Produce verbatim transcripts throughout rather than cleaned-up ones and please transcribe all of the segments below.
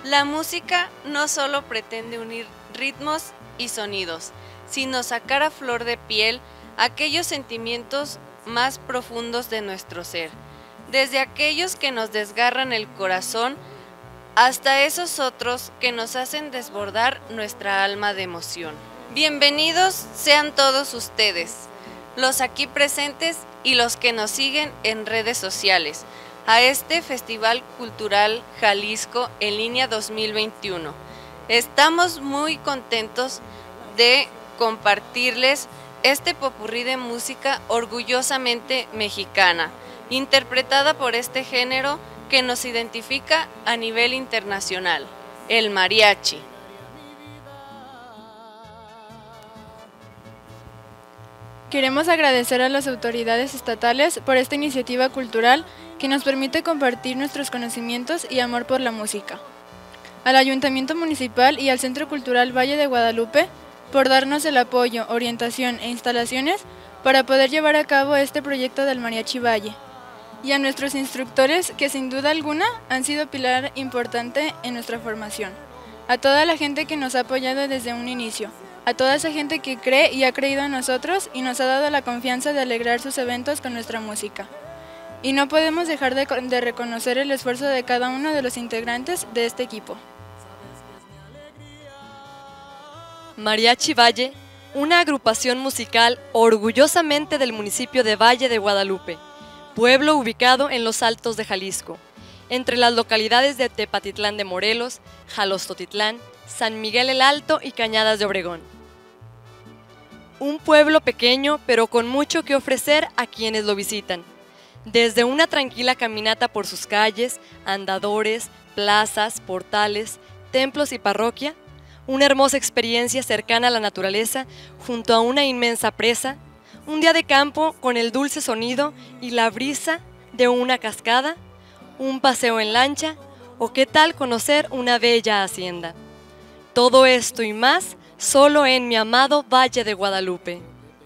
La música no solo pretende unir ritmos y sonidos, sino sacar a flor de piel aquellos sentimientos más profundos de nuestro ser, desde aquellos que nos desgarran el corazón hasta esos otros que nos hacen desbordar nuestra alma de emoción. Bienvenidos sean todos ustedes, los aquí presentes y los que nos siguen en redes sociales, a este Festival Cultural Jalisco en Línea dos mil veintiuno. Estamos muy contentos de compartirles este popurrí de música orgullosamente mexicana, interpretada por este género que nos identifica a nivel internacional, el mariachi. Queremos agradecer a las autoridades estatales por esta iniciativa cultural que nos permite compartir nuestros conocimientos y amor por la música. Al Ayuntamiento Municipal y al Centro Cultural Valle de Guadalupe por darnos el apoyo, orientación e instalaciones para poder llevar a cabo este proyecto del Mariachi Valle. Y a nuestros instructores que sin duda alguna han sido pilar importante en nuestra formación. A toda la gente que nos ha apoyado desde un inicio. A toda esa gente que cree y ha creído en nosotros y nos ha dado la confianza de alegrar sus eventos con nuestra música. Y no podemos dejar de, de reconocer el esfuerzo de cada uno de los integrantes de este equipo. Mariachi Valle, una agrupación musical orgullosamente del municipio de Valle de Guadalupe, pueblo ubicado en los Altos de Jalisco, entre las localidades de Tepatitlán de Morelos, Jalostotitlán, San Miguel el Alto y Cañadas de Obregón. Un pueblo pequeño pero con mucho que ofrecer a quienes lo visitan. Desde una tranquila caminata por sus calles, andadores, plazas, portales, templos y parroquia, una hermosa experiencia cercana a la naturaleza junto a una inmensa presa, un día de campo con el dulce sonido y la brisa de una cascada, un paseo en lancha o qué tal conocer una bella hacienda. Todo esto y más solo en mi amado Valle de Guadalupe.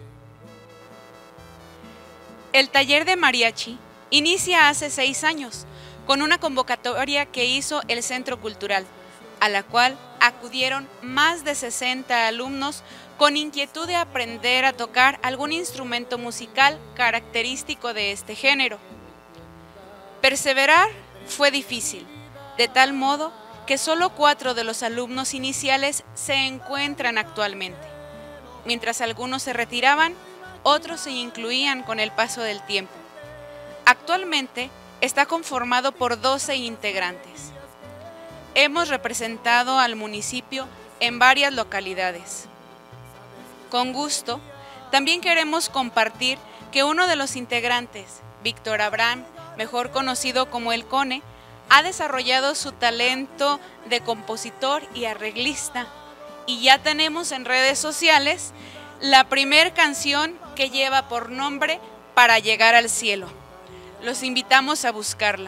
El taller de mariachi inicia hace seis años con una convocatoria que hizo el Centro Cultural, a la cual acudieron más de sesenta alumnos con inquietud de aprender a tocar algún instrumento musical característico de este género. Perseverar fue difícil, de tal modo que solo cuatro de los alumnos iniciales se encuentran actualmente. Mientras algunos se retiraban, otros se incluían con el paso del tiempo. Actualmente está conformado por doce integrantes. Hemos representado al municipio en varias localidades. Con gusto, también queremos compartir que uno de los integrantes, Víctor Abraham, mejor conocido como El Cone, ha desarrollado su talento de compositor y arreglista y ya tenemos en redes sociales la primer canción que lleva por nombre Para llegar al cielo. Los invitamos a buscarla.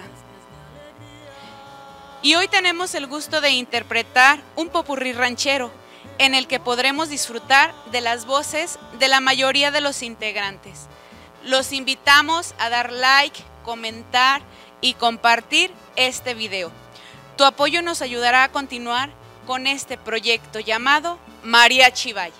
Y hoy tenemos el gusto de interpretar un popurrí ranchero en el que podremos disfrutar de las voces de la mayoría de los integrantes. Los invitamos a dar like, comentar y compartir este video. Tu apoyo nos ayudará a continuar con este proyecto llamado Mariachi Valle.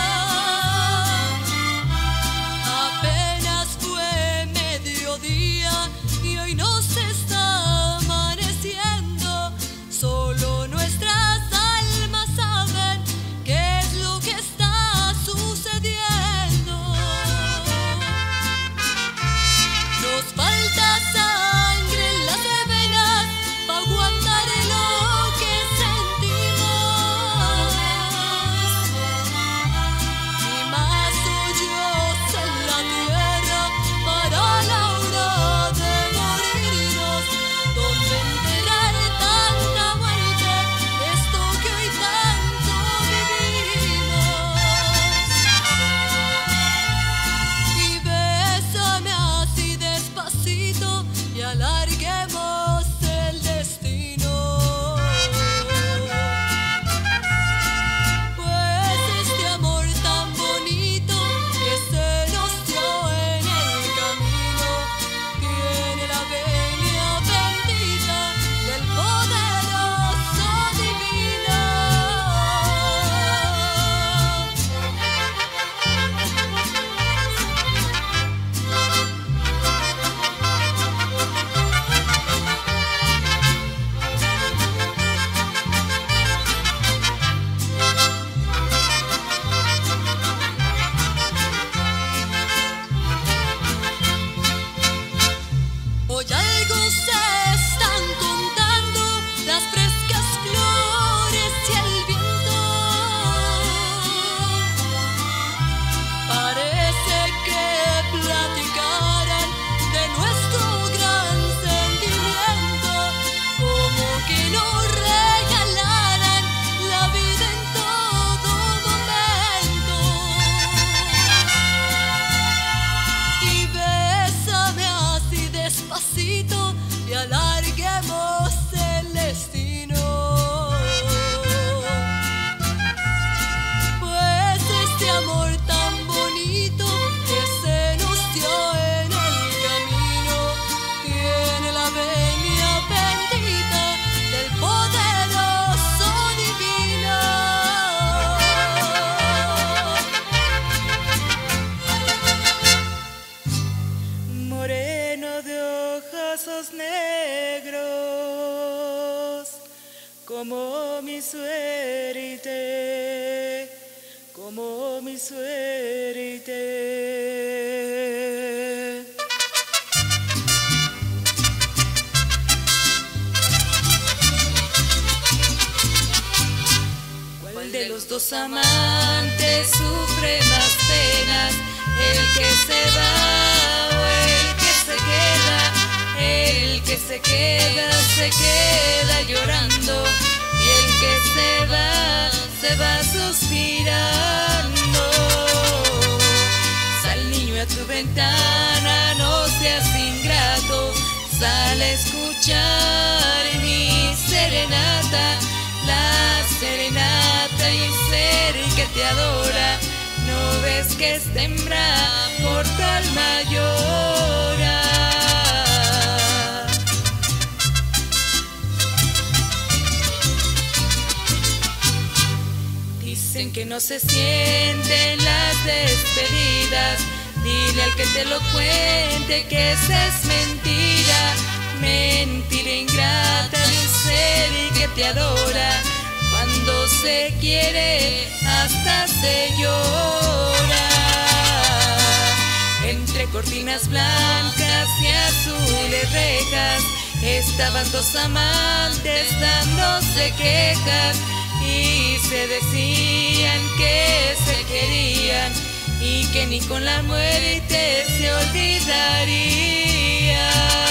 Día día y hoy nos está amaneciendo. Solo nuestras almas saben qué es lo que está sucediendo. Nos falta sangre en las venas para aguantar lo que sentimos, y más hoyos en la tierra para la hora de morirnos, donde enterrar tanta muerte, esto que hoy tanto vivimos. Y bésame así despacito y alarguemos el destino, pues este amor tan bonito que se nos dio en el camino tiene la venia bendita del poderoso divino. Hoy algo se están contando las frescas flores y el viento. Parece que platicaran de nuestro gran sentimiento, como que nos regalaran la vida en todo momento. Y bésame así despacito y alarguemos el destino, pues este amor tan bonito que se nos dio en el camino tiene la venia bendita del poderoso divino. Moreno de ojazos negros, como mi suerte, como mi suerte. ¿Cuál de los dos amantes sufre más penas? ¿El que se va o el que se queda? El que se queda, se queda llorando, y el que se va, se va suspirando. Sal, niño, a tu ventana, no seas ingrato, sal a escuchar mi serenata, la serenata y el ser que te adora. ¿No ves que esta hembra por tu alma llora? Dicen que no se sienten las despedidas, dile al que te lo cuente que esa es mentira, mentira ingrata de un ser que te adora. Cuando se quiere hasta se llora. Entre cortinas blancas y azules rejas estaban dos amantes dándose quejas, y se decían que se querían y que ni con la muerte se olvidarían.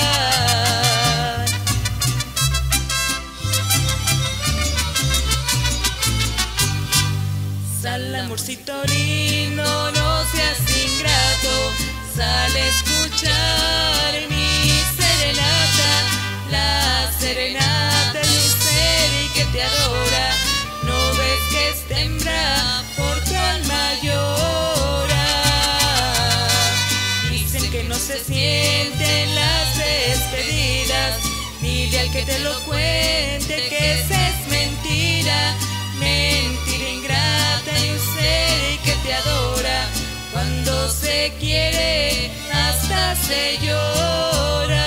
Sal, amorcito lindo, no seas ingrato, sal a escuchar mi serenata, la serenata de un ser que te adora. ¿No ves que esta hembra por tu alma llora? Dicen que no se sienten las despedidas, dile al que te lo cuente que esa es mentira, mentira ingrata y un ser que te adora. Cuando se quiere hasta se llora.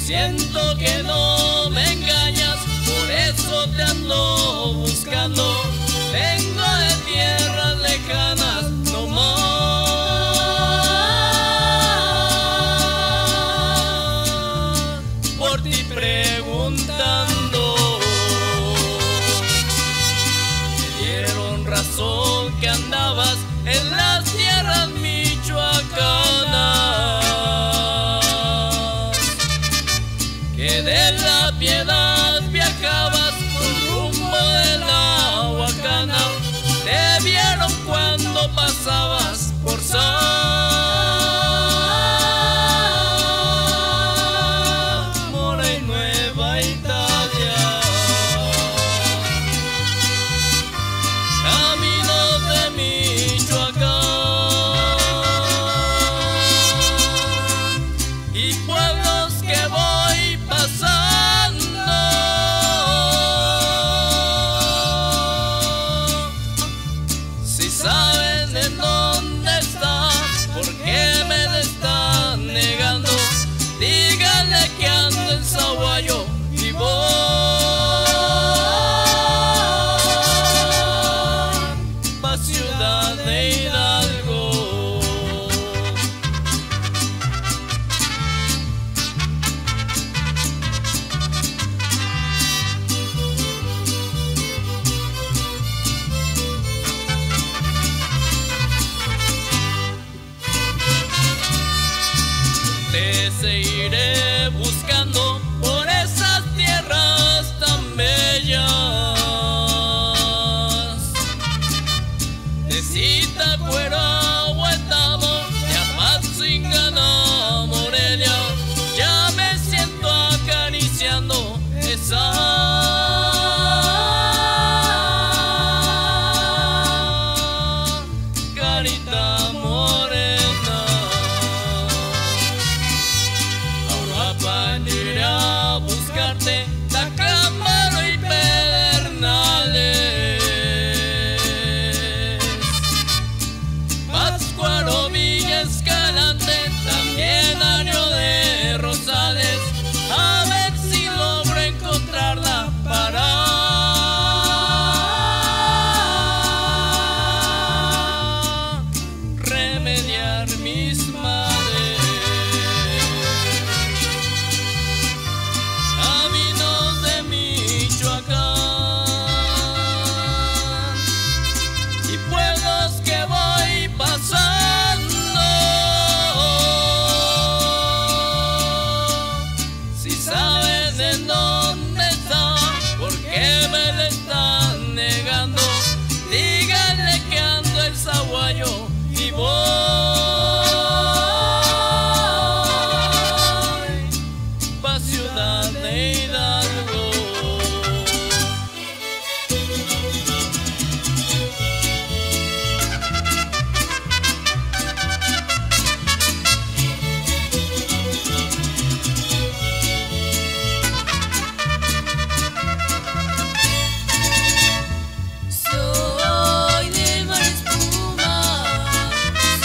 siento que no me engañas, por eso te ando buscando. Vengo de tierras lejanas, no más, por ti preguntando. Me dieron razón que andabas en las tierras michoacanas, que de la Piedad viajabas por rumbo de la Huacana. Te vieron cuando pasabas por Zamora y Nueva Italia. Caminos de Michoacán y pueblos que voy pasando, si saben en dónde estás, ¿por qué me lo están negando? Díganle que ando en Zaguayo y voy pa' Ciudad de Hidalgo. Te seguiré buscando por esas tierras tan bellas de Zitácuaro, Huetamo, de Apatzingán, Morelia. Ya me siento acariciando esa carita morena. Uruapan iré a buscarte, Tacámbaro y Pedernales, Pátzcuaro, Villa Escalante, también Año de Rosales. A ver si logro encontrarla para remediar mis males. Caminos de Michoacán y pueblos que voy pasando, si saben en dónde está, ¿por qué me lo están negando? Díganle que ando en Zaguayo y voy pa' Ciudad de Hidalgo. Soy del mar espuma,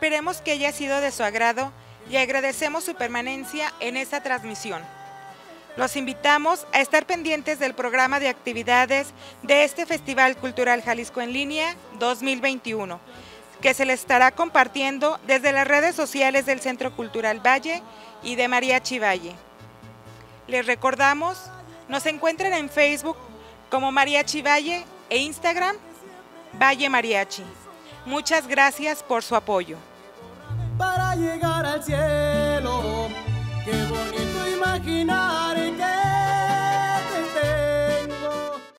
Esperemos que haya sido de su agrado y agradecemos su permanencia en esta transmisión. Los invitamos a estar pendientes del programa de actividades de este Festival Cultural Jalisco en Línea dos mil veintiuno, que se les estará compartiendo desde las redes sociales del Centro Cultural Valle y de Mariachi Valle. Les recordamos, nos encuentran en Facebook como Mariachi Valle e Instagram Valle Mariachi. Muchas gracias por su apoyo. Para llegar al cielo, qué bonito imaginar que